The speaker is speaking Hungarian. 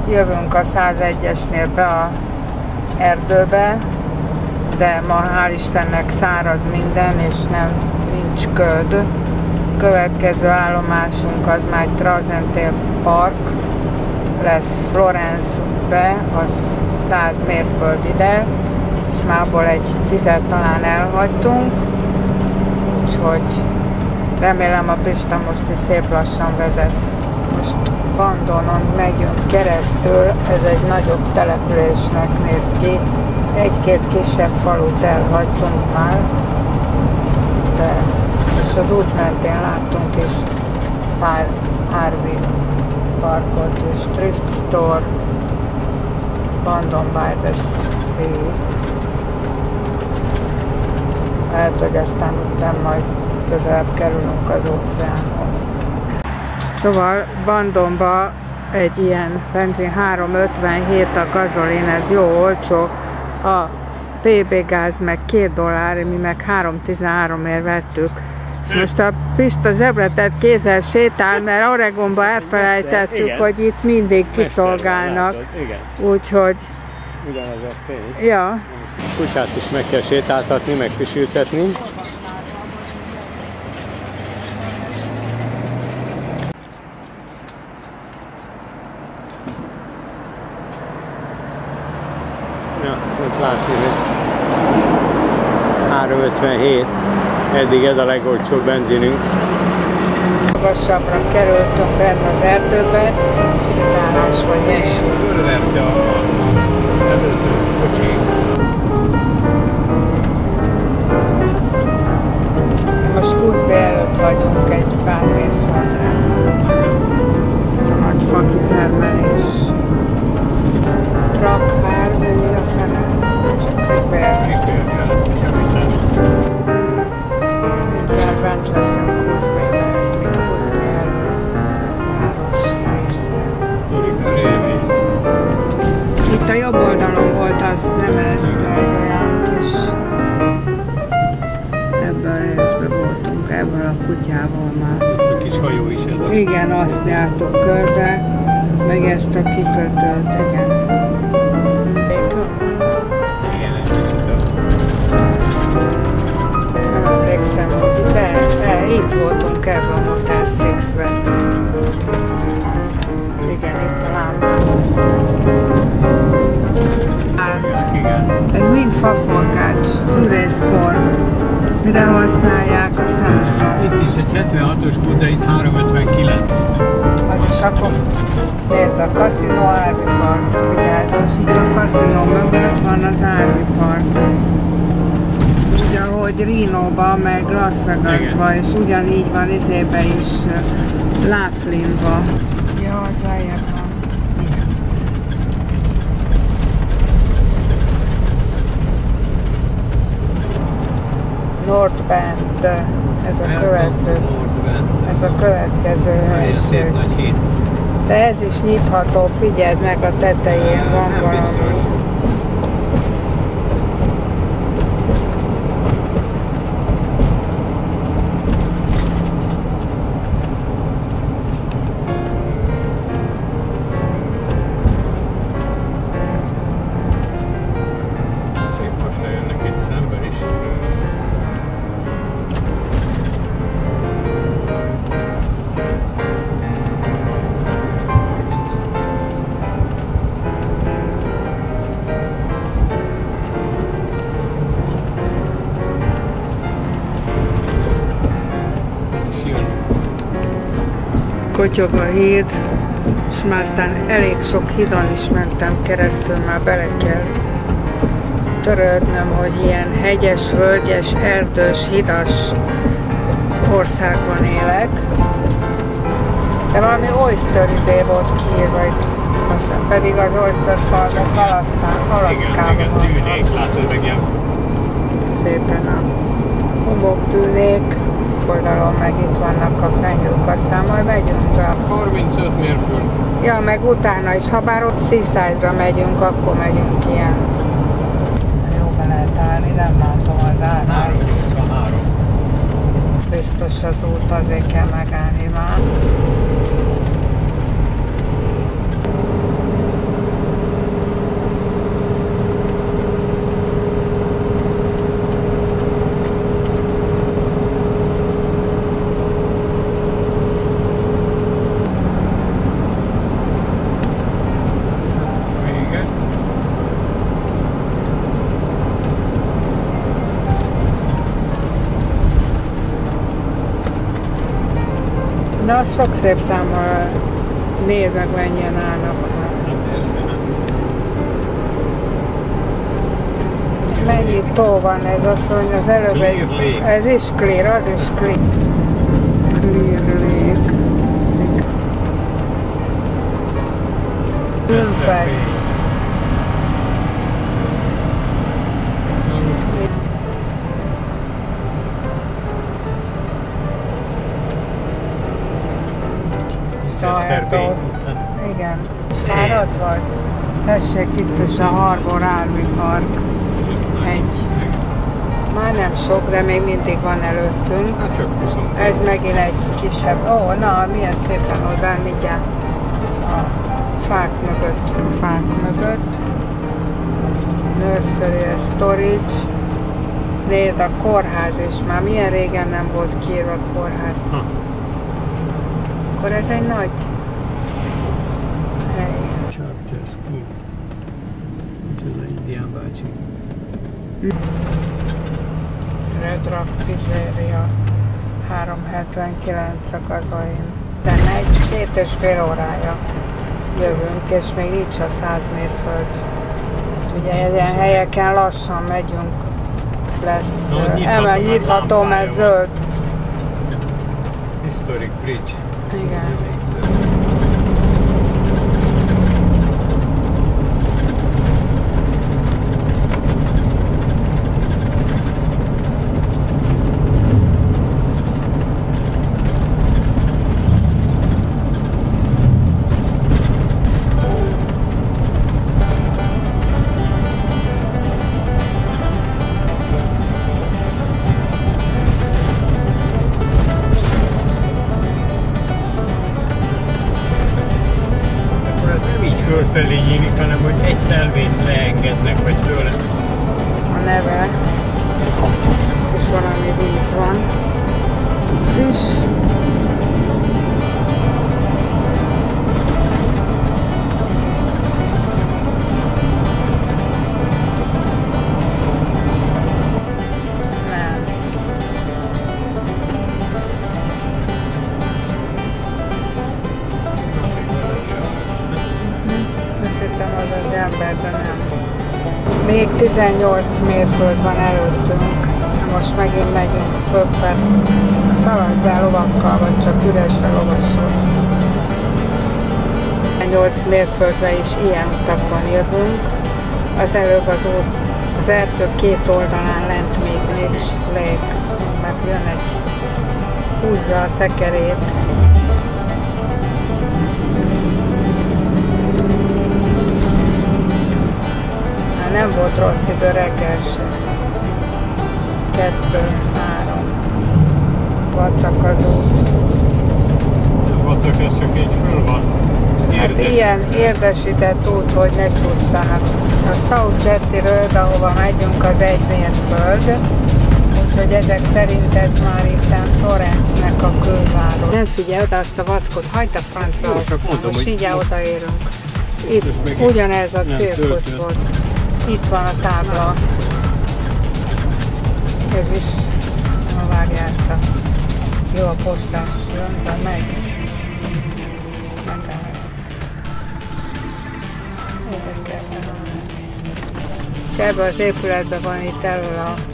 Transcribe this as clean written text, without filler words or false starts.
jövünk a 101-esnél be a erdőbe, de ma hál' Istennek száraz minden, és nincs köd. Következő állomásunk az már Trasentale Park lesz Florence-be, az 100 mérföld ide, és mából egy 10 talán elhagytunk, úgyhogy remélem a Pista most is szép lassan vezet. Most Bandonon megyünk keresztül, ez egy nagyobb településnek néz ki, egy-két kisebb falut elhagytunk már, de és az út mentén láttunk is pár RV parkot és thrift store, Bandon by the Sea. Lehet, hogy aztán utána majd közelebb kerülünk az óceánhoz. Szóval Bandonba egy ilyen benzin 3,57 a gazolin, ez jó olcsó, a PB gáz meg $2, mi meg 3,13-ért vettük. És most a Pista zsebretett kézzel sétál, mert Oregonba elfelejtettük, igen, hogy itt mindig kiszolgálnak. Úgyhogy... Ugyanaz a pénz. Ja. Kutyát is meg kell sétáltatni, meg pisültetni. Ja, ott látni, hogy 3,57. Eddig ez a legolcsóbb benzinünk. Magasabbra kerültünk benne az erdőbe, sétálás vagy eső. Fölverte az előző kocsi. Most Goose Bay előtt vagyunk egy pár mérföldre. Nagy fakitermelés. Trakhár, mi a fene? Csak mindjárt bent leszünk Goose Bay-be, ez még Goose Bay elő város része. Itt a jobb oldalon volt, az nem ez, de egy olyan kis... Ebből a részben voltunk, ebből a kutyával már. Itt a kis hajó is ez a... Igen, azt jártuk körbe, meg ezt a kikötőt, igen. Igen, egy kicsit Nem emlékszem, hogy de itt voltunk ebben a Motel 6-ben. Igen, itt a lámpa. Ez mind faforgács, fűrészbor. Mire használják, azt nem tudom. Itt is egy 76-os kút, de itt 3,59. Az is akkor nézd, a kaszinó RV Park, vigyázz, és itt a kaszinó mögött van az RV Park. Úgy, ahogy Reno-ba, meg Las Vegasba, és ugyanígy van izébe is, Laughlin-ba. Ja, az lejjebb van. North Bend, ez a következő helység. De ez is nyitható, figyeld meg, a tetején van valami. Kotyog a híd, és már aztán elég sok hídon is mentem keresztül, már bele kell törődnöm, hogy ilyen hegyes, völgyes, erdős, hidas országban élek. De valami oyster izé volt kiírva itt, pedig az oyster falvak Alaszkában van. Igen, tűnék, látod meg ilyen. Szépen a homoktűnék. Oldalon meg itt vannak a fenyők, aztán majd megyünk be. 35 mérföld. Ja, meg utána is, ha bár ott Seaside-ra megyünk, akkor megyünk ilyen. Jó, be lehet állni, nem látom az árát. 3,83. Biztos az út, azért kell megállni már. Na, sok szép számmal nézd meg, mennyien állnak. Mennyi tó van ez asszony, az előbb ez is clear, az is clear. Clear Lake. Filmfest. Szajátó. Igen. Fáradt vagy? Tessék, itt is a Harbor Army Park. Már nem sok, de még mindig van előttünk. Ez megint egy kisebb. Ó, na, milyen szépen oda, mindjárt a fák mögött. Nursery Storage. Nézd, a kórház is. Már milyen régen nem volt kiírva a kórház. Akkor ez egy nagy hely. Charter School. Micsoda indián bácsi. Red Rock Pizzeria 379 a gazoin. De 2,5 órája jövünk, és még nincs a 100 mérföld. Ugye ezen helyeken lassan megyünk. Lesz nyitható, mert zöld. Historic Bridge. Igen. Fölfelé nyílik, hanem hogy egy szelvényt leengednek, vagy tőle. A neve, és valami víz van. És nem. Az ember, de nem. Még 18 mérföld van előttünk. Most megint megyünk fölfelé. Szaladj be lovakkal, vagy csak üressel lovasol. 18 mérföldbe is ilyen utakon jövünk. Az előbb az erdő két oldalán lent még nincs lég. Meg jön egy, húzza a szekerét. Nem volt rossz idő reggel sem. 2, 3. Vacak az út. A vacak ez csak így föl van. Hát ilyen érdesített út, hogy ne csúsztanak. A South Jetty Road, ahova megyünk, az egy mérföld. Úgyhogy ezek szerint ez már itten Florence-nek a külváros. Nem figyelj oda azt a vackot, hagyd a francra azt. Most így odaérünk. Itt ugyanez a cirkusz volt. Itt van a tábla. Ez is, ma vágja ezt a jó a postás jön, de megy. Megáll. Érdekel. És ebben az épületben van itt elől a